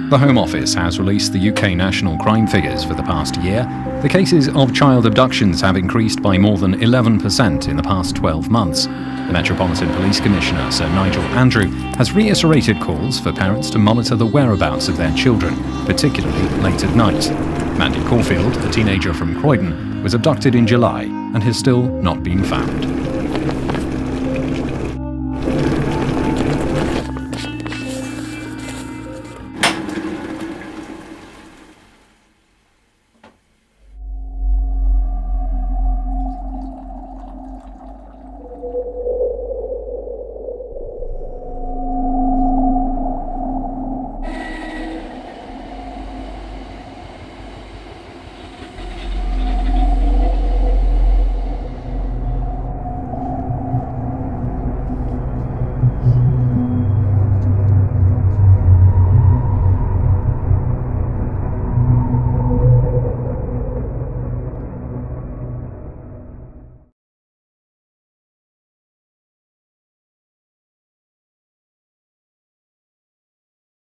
The Home Office has released the UK national crime figures for the past year. The cases of child abductions have increased by more than 11% in the past 12 months. The Metropolitan Police Commissioner, Sir Nigel Andrew, has reiterated calls for parents to monitor the whereabouts of their children, particularly late at night. Mandy Caulfield, a teenager from Croydon, was abducted in July and has still not been found.